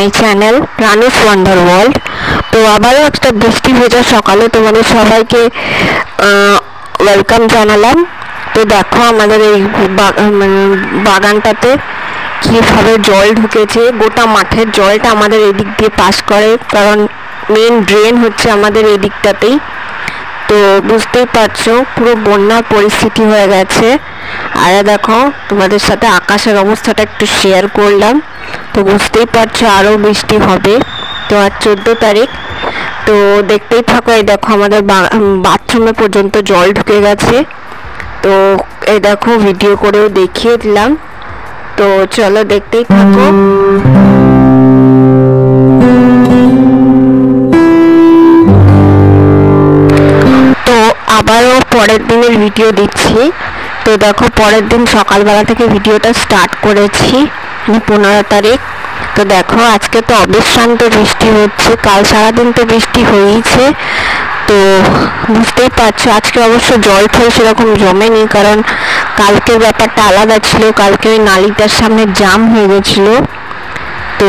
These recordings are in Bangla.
মাই চ্যানেল রানুস ওয়ান্ডার ওয়ার্ল্ড। তো আবারও একটা বৃষ্টি ভেজা সকালে তোমাদের সবাইকে ওয়েলকাম জানালাম। তো দেখো আমাদের এই বাগানটাতে কীভাবে জল ঢুকেছে, গোটা মাঠের জলটা আমাদের এদিক দিয়ে পাস করে, কারণ মেন ড্রেন হচ্ছে আমাদের এই দিকটাতেই। তো বুঝতেই পারছো পুরো বন্যার পরিস্থিতি হয়ে গেছে। আর দেখো তোমাদের সাথে আকাশের অবস্থাটা একটু শেয়ার করলাম। তো বুঝতেই পারছো আরও বৃষ্টি হবে। তো আজ 14 তারিখ। তো দেখতেই থাকো, এই দেখো আমাদের বাথরুমে পর্যন্ত জল ঢুকে গেছে। তো এই দেখো ভিডিও করেও দেখিয়ে দিলাম। তো চলো দেখতেই থাকো। তো আবারও পরের দিনের ভিডিও দিচ্ছি। তো দেখো পরের দিন সকালবেলা থেকে ভিডিওটা স্টার্ট করেছি, 15 তারিখ। তো দেখো আজকে তো অবিশ্রান্ত বৃষ্টি হচ্ছে, কাল সারাদিন তো বৃষ্টি হয়েইছে। তো বুঝতেই পারছো আজকে অবশ্য জল ফল সেরকম জমেনি, কারণ কালকের ব্যাপারটা আলাদা ছিল। কালকে ওই নালিটার সামনে জাম হয়ে গেছিলো। তো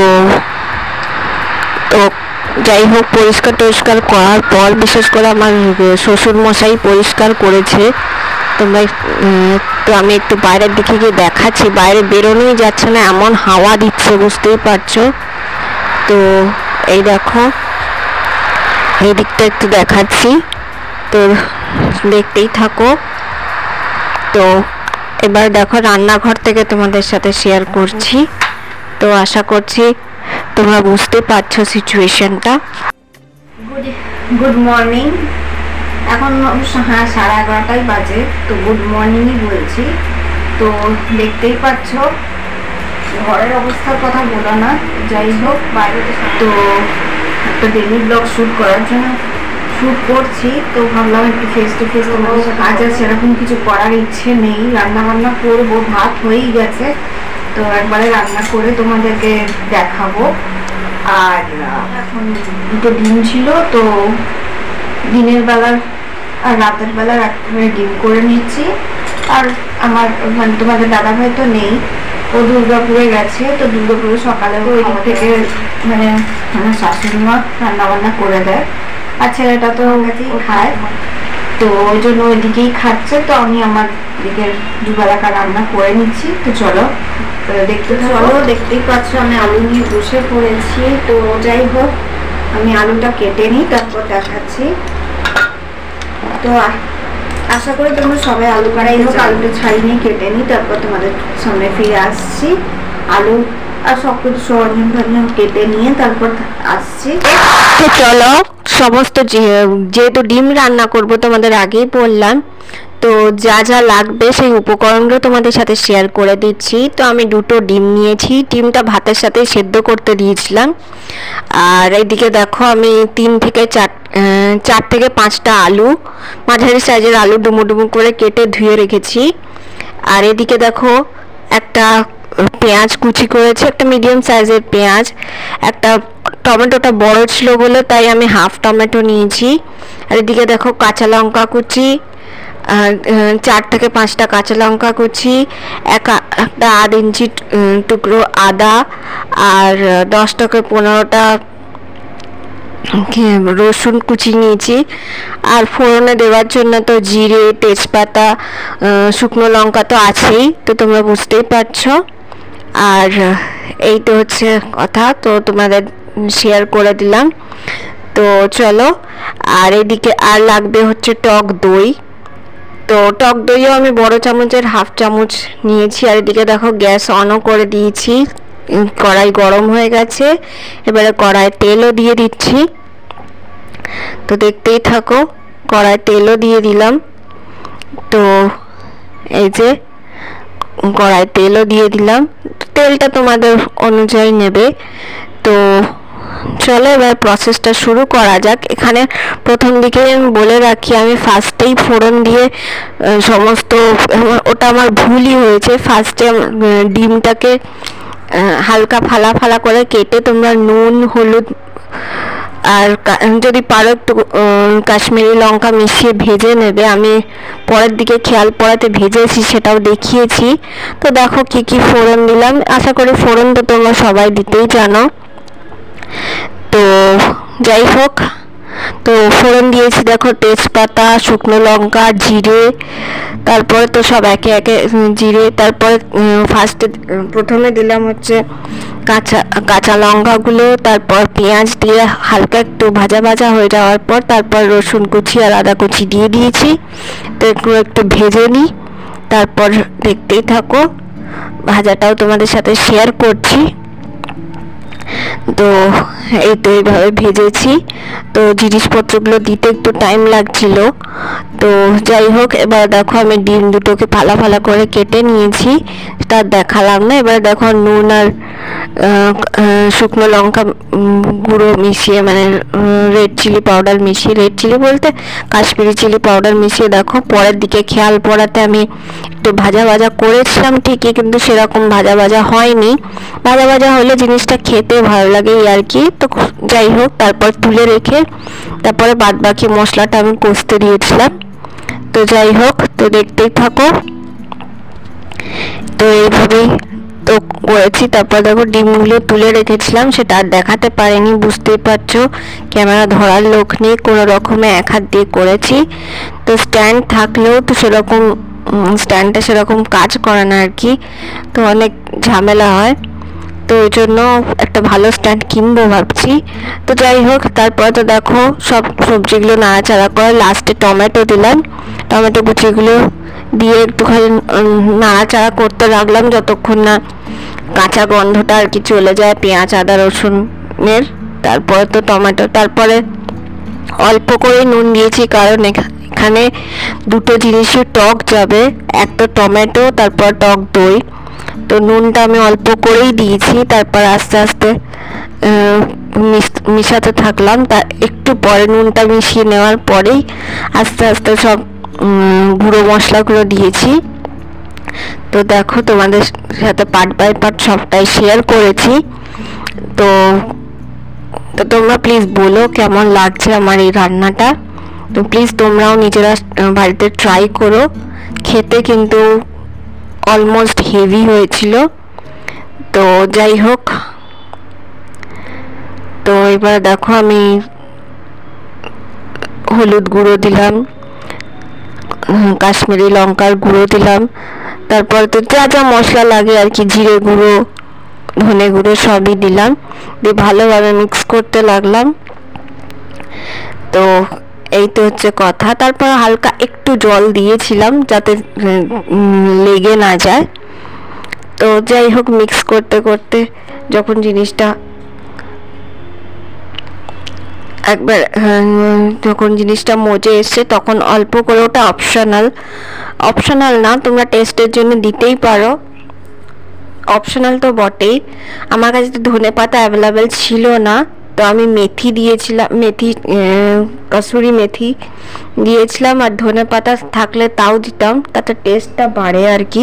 তো যাই হোক, পরিষ্কার টরিষ্কার করার পর, বিশেষ করে আমার শ্বশুর মশাই পরিষ্কার করেছে। তোমরা তো আমি একটু বাইরের দিকে গিয়ে দেখাচ্ছি, বাইরে বেরোনোই যাচ্ছে না, এমন হাওয়া দিচ্ছে, বুঝতেই পারছো। তো এই দেখো এই দিকটা একটু দেখাচ্ছি, তো দেখতেই থাকো। তো এবার দেখো রান্নাঘর থেকে তোমাদের সাথে শেয়ার করছি। তো আশা করছি তোমরা বুঝতে পারছো সিচুয়েশনটা। Good morning. এখন অবশ্য 11:30 বাজে। তো গুড মর্নিংই বলছি। তো দেখতেই পাচ্ছ ঘরের অবস্থার কথা বলো না। যাই হোক, বাইরে তো একটা ডেলি ব্লগ শ্যুট করার জন্য শ্যুট করছি। তো ভাবলাম একটু ফেস টু ফেস তোমাদের সাথে, আজ আর সেরকম কিছু করার ইচ্ছে নেই। রান্না বান্না করবো, ভাত হয়েই গেছে। তো একবারে রান্না করে তোমাদেরকে দেখাবো। আর এখন দুটো ডিম ছিল, তো দিনের বেলার আর রাতের বেলার একবারে ডিম করে নিচ্ছি। আর আমার মানে তোমাদের দাদাভাই তো নেই, ও দুর্গাপুরে গেছে। তো দুর্গাপুরে সকালে ওই দিক থেকে মানে আমার শাশুড়ি মা রান্না বান্না করে দেয়, আর ছেলেটা তো খায়। তো ওই জন্য ওইদিকেই খাচ্ছে। তো আমি আমার দিকের দুবেলাকার রান্না করে নিচ্ছি। তো চলো দেখতেই পাচ্ছ আমি আলু নিয়ে বসে পড়েছি। তো যাই হোক, আমি আলুটা কেটে নিই, তারপর দেখাচ্ছি। তো আশা করি তোমরা সবাই আলু কাটাই হোক, আলুটা ছাড়িয়ে নিয়ে কেটে নিই, তারপর তোমাদের সামনে ফিরে আসছি। আলু আর সব কিছু সরঞ্জাম কেটে নিয়ে তারপর আসছি। তো চলো, সমস্ত যেহেতু ডিম রান্না করব তোমাদের আগেই বললাম, তো যা যা লাগবে সেই উপকরণগুলো তোমাদের সাথে শেয়ার করে দিচ্ছি। তো আমি দুটো ডিম নিয়েছি, ডিমটা ভাতের সাথে সেদ্ধ করতে দিয়েছিলাম। আর এইদিকে দেখো আমি 4 থেকে 5টা আলু, মাঝারি সাইজের আলু ডুমো ডুমো করে কেটে ধুয়ে রেখেছি। আর এদিকে দেখো একটা পেঁয়াজ কুচি করেছি, একটা মিডিয়াম সাইজের পেঁয়াজ। একটা টমেটোটা বড় ছিল বলে তাই আমি হাফ টমেটো নিয়েছি। আর এদিকে দেখো কাঁচা লঙ্কা কুচি, 4 থেকে 5টা কাঁচা লঙ্কা কুচি, একটা 1/2 ইঞ্চি টুকরো আদা, আর 10 থেকে 15টা রসুন কুচি নিয়েছি। আর ফোড়নে দেওয়ার জন্য তো জিরে, তেজপাতা, শুকনো লঙ্কা তো আছেই, তো তোমরা বুঝতেই পারছো। আর এই তো হচ্ছে কথা, তো তোমাদের শেয়ার করে দিলাম। তো চলো, আর এদিকে আর লাগবে হচ্ছে টক দই। তো টক দইও আমি বড় চামচের হাফ চামচ নিয়েছি। আর এদিকে দেখো গ্যাস অনও করে দিয়েছি, কড়াই গরম হয়ে গেছে। এবারে কড়াই তেলও দিয়ে দিচ্ছি। তো দেখতেই থাকো, কড়াই তেলও দিয়ে দিলাম। তো এই যে কড়াই তেলও দিয়ে দিলাম, তেলটা তোমাদের অনুযায়ী নেবে। তো চলো এবার প্রসেসটা শুরু করা যাক। এখানে প্রথম দিকে আমি বলে রাখি, আমি ফার্স্টেই ফোড়ন দিয়ে সমস্ত, ওটা আমার ভুলই হয়েছে। ফার্স্টে ডিমটাকে হালকা ফালা ফালা করে কেটে তোমরা নুন, হলুদ আর যদি পারো একটু কাশ্মীরি লঙ্কা মিশিয়ে ভেজে নেবে। আমি পরের দিকে খেয়াল পড়াতে ভেজেছি, সেটাও দেখিয়েছি। তো দেখো কি কি ফোড়ন দিলাম। আশা করি ফোড়ন তো তোমরা সবাই দিতেই জানো। যাই হোক, তো ফোড়ন দিয়েছি দেখো তেজপাতা, শুকনো লঙ্কা, জিরে, তারপরে তো সব একে একে জিরে, তারপরে প্রথমে দিলাম হচ্ছে কাঁচা লঙ্কাগুলো, তারপর পেঁয়াজ দিয়ে হালকা একটু ভাজা ভাজা হয়ে যাওয়ার পর তারপর রসুন কুচি আর আদা কুচি দিয়ে দিয়েছি। তো একটু ভেজে নিই, তারপর দেখতেই থাকো, ভাজাটাও তোমাদের সাথে শেয়ার করছি। তো এই তো এইভাবে ভেজেছি। তো জিনিসপত্রগুলো দিতে একটু টাইম লাগছিল। তো যাই হোক, এবার দেখো আমি ডিম দুটোকে ফালা ফালা করে কেটে নিয়েছি, সেটা দেখালাম না। এবার দেখো নুন আর শুকনো লঙ্কা গুঁড়ো মিশিয়ে, মানে রেড চিলি পাউডার মিশিয়ে, রেড চিলি বলতে কাশ্মীরি চিলি পাউডার মিশিয়ে দেখো পরের দিকে খেয়াল পড়াতে আমি একটু ভাজা ভাজা করেছিলাম ঠিকই, কিন্তু সেরকম ভাজা ভাজা হয়নি। ভাজা ভাজা হলে জিনিসটা খেতে ভালো লাগে আর কি। তো যাই হোক, তারপর তুলে রেখে তারপরে বাদ বাকি মশলাটা আমি কষতে দিয়েছিলাম। তো যাই হোক, তো দেখতেই থাকো। তো এইভাবেই তো করেছি। তারপর দেখো ডিমগুলো তুলে রেখেছিলাম, সেটা আর দেখাতে পারিনি, বুঝতেই পারছো ক্যামেরা ধরার লোক নেই, কোনো রকমে এক হাত দিয়ে করেছি। তো স্ট্যান্ড থাকলেও তো সেরকম স্ট্যান্ডটা সেরকম কাজ করে না আর কি, তো অনেক ঝামেলা হয়। তো এই জন্য একটা ভালো স্ট্যান্ড কিনবো ভাবছি। তো যাই হোক, তারপর তো দেখো সব সবজিগুলো নাড়াচাড়া করে লাস্টে টমেটো দিলাম, টমেটো কুচিগুলো দিয়ে একটুখানি নাড়াচাড়া করতে লাগলাম যতক্ষণ না কাঁচা গন্ধটা আর কি চলে যায় পেঁয়াজ আদা রসুনের। তারপরে তো টমেটো, তারপরে অল্প করে নুন দিয়েছি, কারণ এখানে দুটো জিনিসই টক যাবে, একটা টমেটো তারপর টক দই। তো নুনটা আমি অল্প করেই দিয়েছি, তারপর আস্তে আস্তে মিশাতে থাকলাম। তা একটু পরে নুনটা মিশিয়ে নেওয়ার পরেই আস্তে আস্তে সব গুঁড়ো মশলাগুলো দিয়েছি। তো দেখো তোমাদের সাথে পার্ট বাই পার্ট সবটাই শেয়ার করেছি। তো তো তোমরা প্লিজ বলো কেমন লাগছে আমার এই রান্নাটা। তো প্লিজ তোমরাও নিজেরা বাড়িতে ট্রাই করো, খেতে কিন্তু অলমোস্ট হেভি হয়েছিল। তো যাই হোক, তো এবার দেখো আমি হলুদ গুঁড়ো দিলাম, কাশ্মীরি লঙ্কার গুঁড়ো দিলাম, তারপর তো যা যা মশলা লাগে আর কি, জিরে গুঁড়ো ধনে গুঁড়ো সবই দিলাম, দিয়ে ভালোভাবে মিক্স করতে লাগলাম। তো এই তো হচ্ছে কথা। তারপর হালকা একটু জল দিয়েছিলাম যাতে লেগে না যায়। তো যাই হোক, মিক্স করতে করতে যখন জিনিসটা একবার যখন জিনিসটা মজে এসছে তখন অল্প করে, ওটা অপশনাল না, তোমরা টেস্টের জন্য দিতেই পারো, অপশনাল তো বটেই। আমার কাছে তো ধনে পাতা অ্যাভেলেবেল ছিল না, তো আমি মেথি দিয়েছিলাম, কসুরি মেথি দিয়েছিলাম, আর ধনে পাতা থাকলে তাও দিতাম, তাতে টেস্টটা বাড়ে আর কি।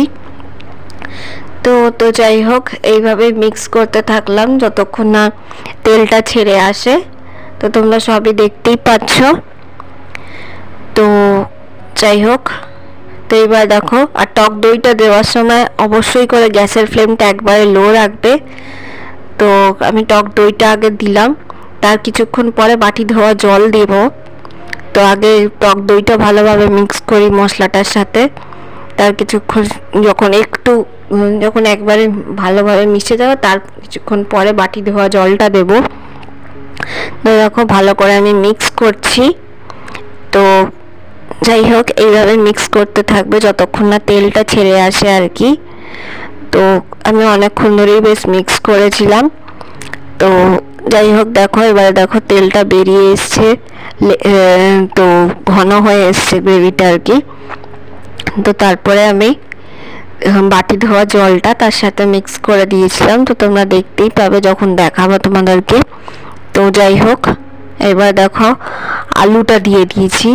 তো যাই হোক, এইভাবে মিক্স করতে থাকলাম যতক্ষণ না তেলটা ছেড়ে আসে। তো তোমরা সবই দেখতেই পাচ্ছ। তো যাই হোক, তো এবার দেখো, আর টক দইটা দেওয়ার সময় অবশ্যই করে গ্যাসের ফ্লেমটা একবারে লো রাখবে। তো আমি টক দইটা আগে দিলাম, তার কিছুক্ষণ পরে বাটি ধোয়া জল দেব। তো আগে টক দইটা ভালোভাবে মিক্স করি মশলাটার সাথে, তার কিছুক্ষণ যখন একবারে ভালোভাবে মিশে যাবে তার কিছুক্ষণ পরে বাটি ধোয়া জলটা দেব। তো দেখো ভালো করে আমি মিক্স করছি। তো যাই হোক, এইভাবে মিক্স করতে থাকবে যতক্ষণ না তেলটা ছেড়ে আসে আর কি। তো আমি অনেকক্ষণ ধরেই বেশ মিক্স করেছিলাম। তো যাই হোক, দেখো এবারে দেখো তেলটা বেরিয়ে এসছে, তো ঘন হয়ে এসছে গ্রেভিটা আর কি। তো তারপরে আমি বাটি ধোয়া জলটা তার সাথে মিক্স করে দিয়েছিলাম, তো তোমরা দেখতেই পাবে যখন দেখাবো তোমাদেরকে। তো যাই হোক, এবার দেখো আলুটা দিয়ে দিয়েছি।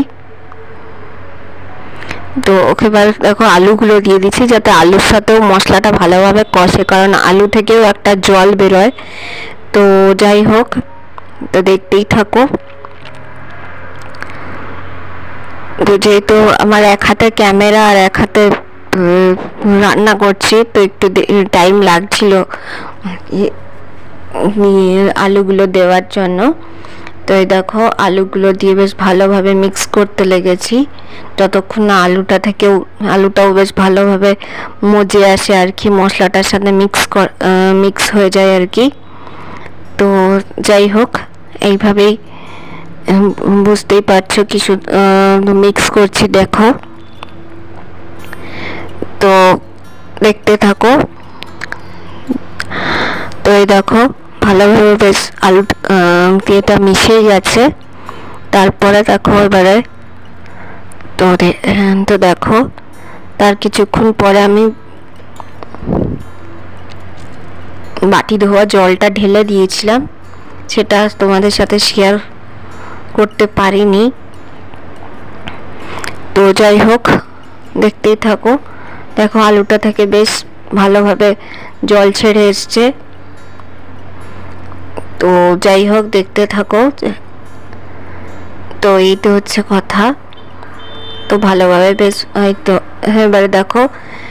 তো এবার দেখো আলুগুলো দিয়ে দিচ্ছি যাতে আলুর সাথেও মশলাটা ভালোভাবে কষে, কারণ আলু থেকেও একটা জল বেরোয়। তো যাই হোক, তো দেখতেই থাকো। তো যেহেতু আমার এক হাতে ক্যামেরা আর এক হাতে রান্না করছি, তো একটু টাইম লাগছিল আলুগুলো দেওয়ার জন্য। তো এই দেখো আলুগুলো দিয়ে বেশ ভালোভাবে মিক্স করতে লেগেছি, যতক্ষণ না আলুটাও বেশ ভালোভাবে মজে আসে আর কি, মশলাটার সাথে মিক্স হয়ে যায় আর কি। তো যাই হোক, এইভাবেই বুঝতেই পারছো কিছু মিক্স করছি দেখো। তো দেখতে থাকো। তো এই দেখো ভালোভাবে বেশ আলু দিয়েটা মিশে গেছে। তারপরে দেখো এবারে তো দেখো তার কিছুক্ষণ পরে আমি বাটি ধোয়া জলটা ঢেলে দিয়েছিলাম, সেটা তোমাদের সাথে শেয়ার করতে পারিনি। তো যাই হোক, দেখতেই থাকো। দেখো আলুটা থেকে বেশ ভালোভাবে জল ছেড়ে এসছে। তো যাই হোক, দেখতে থাকো। তো এই তো হচ্ছে কথা। তো ভালোভাবে বেশ হয়তো এবারে দেখো,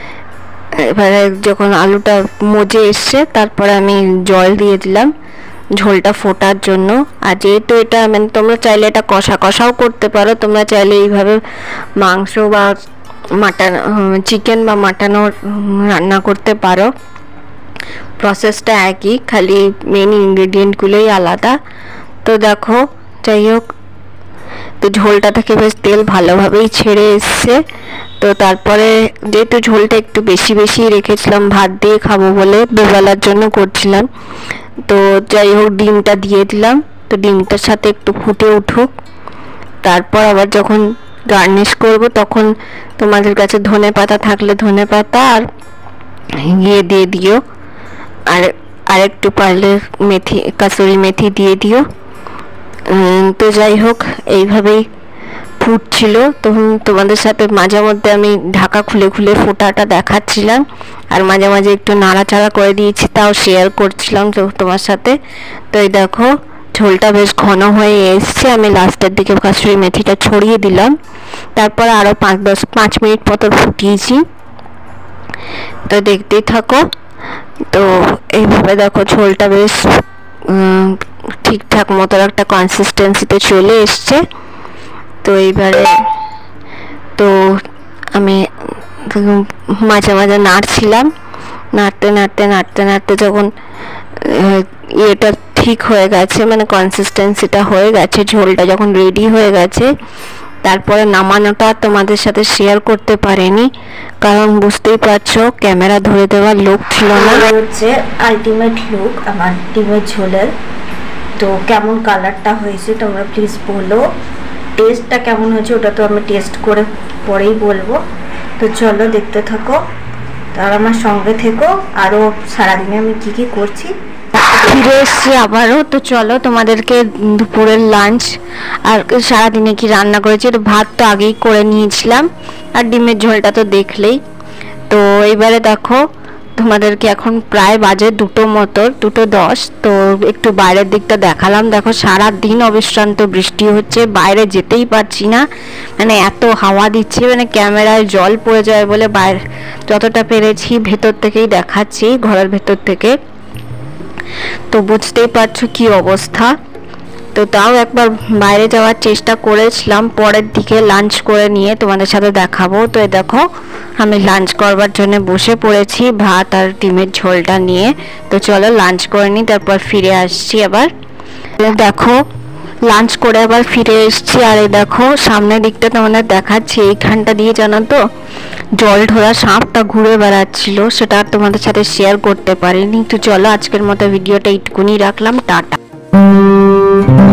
এবারে যখন আলুটা মজে এসছে তারপরে আমি জল দিয়ে দিলাম ঝোলটা ফোটার জন্য। আর যেহেতু এটা মানে তোমরা চাইলে এটা কষাও করতে পারো, তোমরা চাইলে এইভাবে মাংস বা মাটন, চিকেন বা মাটনও রান্না করতে পারো। প্রসেসটা একই, খালি মেন ইনগ্রেডিয়েন্টগুলোই আলাদা। তো দেখো যাই হোক, তো ঝোলটা থেকে বেশ তেল ভালোভাবেই ছেড়ে এসছে। তো তারপরে যেহেতু ঝোলটা একটু বেশি রেখেছিলাম, ভাত দিয়ে খাবো বলে, দুবেলার জন্য করছিলাম। তো যাই হোক, ডিমটা দিয়ে দিলাম। তো ডিমটার সাথে একটু ফুটে উঠুক, তারপর আবার যখন গার্নিশ করব তখন তোমাদের কাছে ধনে পাতা থাকলে ধনে পাতা আর ইয়ে দিয়ে দিও, আর একটু পারলে কাসুরি মেথি দিয়ে দিও। তো যাই হোক, এইভাবেই ফুটছিল। তখন তোমাদের সাথে মাঝে মধ্যে আমি ঢাকা খুলে ফোটাটা দেখাচ্ছিলাম, আর মাঝে একটু নাড়াচাড়া করে দিয়েছি, তাও শেয়ার করছিলাম তোমার সাথে। তো এই দেখো ঝোলটা বেশ ঘন হয়ে এসছে। আমি লাস্টের দিকে কাসুরি মেথিটা ছড়িয়ে দিলাম। তারপর আরও 5 মিনিট মতো ফুটিয়েছি। তো দেখতেই থাকো। তো এইভাবে দেখো ঝোলটা বেশ ঠিকঠাক মতো একটা কনসিস্টেন্সিতে চলে এসছে। তো এইবারে তো আমি মাঝে নাড়ছিলাম, নাড়তে যখন এটা ঠিক হয়ে গেছে, মানে কনসিস্টেন্সিটা হয়ে গেছে, ঝোলটা যখন রেডি হয়ে গেছে, তারপরে নামানোটা তোমাদের সাথে শেয়ার করতে পারিনি, কারণ বুঝতেই পারছো ক্যামেরা ধরে দেওয়ার লোক ছিল না। হচ্ছে আলটিমেট লুক আমার ডিমের ঝোলের। তো কেমন কালারটা হয়েছে তোমরা প্লিজ বলো, টেস্টটা কেমন হয়েছে ওটা তো আমি টেস্ট করে পরেই বলবো। তো চলো দেখতে থাকো, আর আমার সঙ্গে থেকো, আরও সারাদিনে আমি কি করছি। ফিরে এসছি আবারও। তো চলো তোমাদেরকে দুপুরের লাঞ্চ আর সারাদিনে কি রান্না করেছি, তো ভাত তো আগেই করে নিয়েছিলাম, আর ডিমের ঝোলটা তো দেখলেই। তো এইবারে দেখো তোমাদেরকে এখন প্রায় বাজে 2টো মতো, 2:10। তো একটু বাইরের দিকটা দেখালাম। দেখো সারাদিন অবিশ্রান্ত বৃষ্টি হচ্ছে, বাইরে যেতেই পারছি না, মানে এত হাওয়া দিচ্ছে, মানে ক্যামেরায় জল পড়ে যায় বলে বাইরে যতটা পেরেছি ভেতর থেকেই দেখাচ্ছি, ঘরের ভেতর থেকে। তো বুঝতেই পারছো কি অবস্থা। তো তাও একবার বাইরে যাওয়ার চেষ্টা করেছিলাম, পরের দিকে লাঞ্চ করে নিয়ে তোমাদের সাথে দেখাবো। তো এই দেখো আমি লাঞ্চ করবার জন্য বসে পড়েছি, ভাত আর ডিমের ঝোলটা নিয়ে। তো চলো লাঞ্চ করে নিই, তারপর ফিরে আসছি আবার। দেখো লাঞ্চ করে আবার ফিরে এসছি, আর এই দেখো সামনের দিকটা তোমাদের দেখাচ্ছি, এইখানটা দিয়ে জানো তো জল ঢোড়া সাপটা ঘুরে বেড়াচ্ছিল, সেটা আর তোমাদের সাথে শেয়ার করতে পারিনি। তো চলো আজকের মতো ভিডিওটা এইটুকুনি রাখলাম, টাটা।